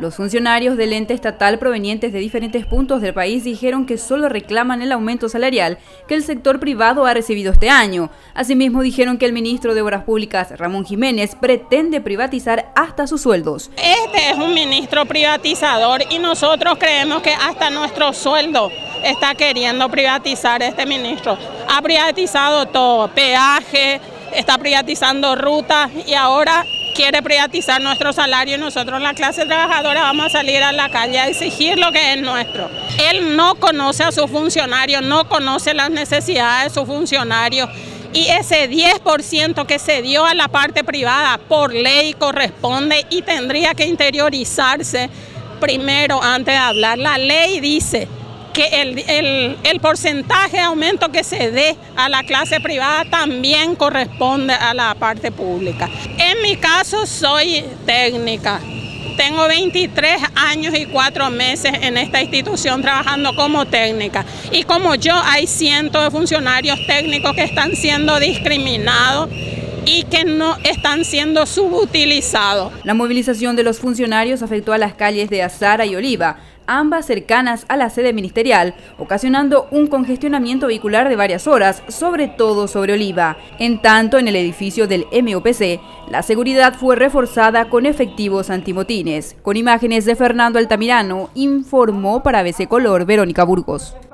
Los funcionarios del ente estatal provenientes de diferentes puntos del país dijeron que solo reclaman el aumento salarial que el sector privado ha recibido este año. Asimismo, dijeron que el ministro de Obras Públicas, Ramón Jiménez, pretende privatizar hasta sus sueldos. Este es un ministro privatizador y nosotros creemos que hasta nuestro sueldo está queriendo privatizar este ministro. Ha privatizado todo, peaje, está privatizando rutas y ahora quiere privatizar nuestro salario y nosotros, la clase trabajadora, vamos a salir a la calle a exigir lo que es nuestro. Él no conoce a sus funcionarios, no conoce las necesidades de sus funcionarios y ese 10% que se dio a la parte privada por ley corresponde y tendría que interiorizarse primero antes de hablar. La ley dice que el porcentaje de aumento que se dé a la clase privada también corresponde a la parte pública. En mi caso soy técnica, tengo 23 años y 4 meses en esta institución trabajando como técnica y como yo hay cientos de funcionarios técnicos que están siendo discriminados y que no están siendo subutilizados. La movilización de los funcionarios afectó a las calles de Azara y Oliva, ambas cercanas a la sede ministerial, ocasionando un congestionamiento vehicular de varias horas, sobre todo sobre Oliva. En tanto, en el edificio del MUPC, la seguridad fue reforzada con efectivos antimotines. Con imágenes de Fernando Altamirano, informó para ABC Color Verónica Burgos.